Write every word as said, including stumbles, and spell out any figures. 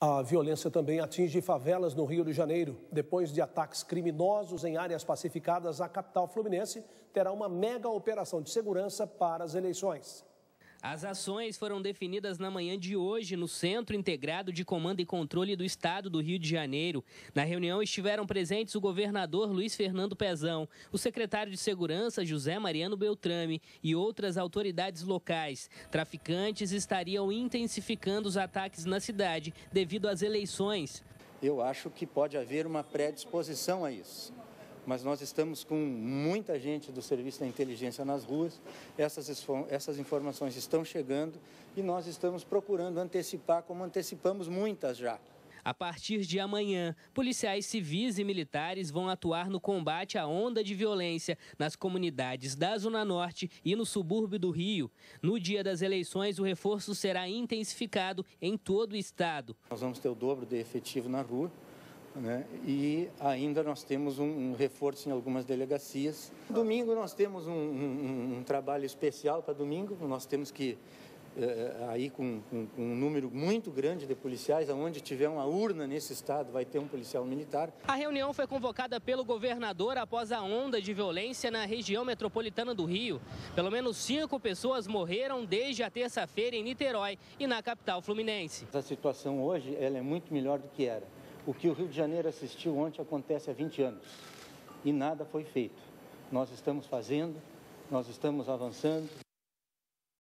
A violência também atinge favelas no Rio de Janeiro. Depois de ataques criminosos em áreas pacificadas, a capital fluminense terá uma mega operação de segurança para as eleições. As ações foram definidas na manhã de hoje no Centro Integrado de Comando e Controle do Estado do Rio de Janeiro. Na reunião estiveram presentes o governador Luiz Fernando Pezão, o secretário de Segurança José Mariano Beltrame e outras autoridades locais. Traficantes estariam intensificando os ataques na cidade devido às eleições. Eu acho que pode haver uma predisposição a isso. Mas nós estamos com muita gente do Serviço da Inteligência nas ruas, essas, essas informações estão chegando e nós estamos procurando antecipar, como antecipamos muitas já. A partir de amanhã, policiais civis e militares vão atuar no combate à onda de violência nas comunidades da Zona Norte e no subúrbio do Rio. No dia das eleições, o reforço será intensificado em todo o estado. Nós vamos ter o dobro de efetivo na rua. Né? E ainda nós temos um, um reforço em algumas delegacias. Domingo nós temos um, um, um trabalho especial para domingo. Nós temos que, eh, aí com, com, com um número muito grande de policiais, onde tiver uma urna nesse estado vai ter um policial militar. A reunião foi convocada pelo governador após a onda de violência na região metropolitana do Rio. Pelo menos cinco pessoas morreram desde a terça-feira em Niterói e na capital fluminense. A situação hoje ela é muito melhor do que era. O que o Rio de Janeiro assistiu ontem acontece há vinte anos e nada foi feito. Nós estamos fazendo, nós estamos avançando.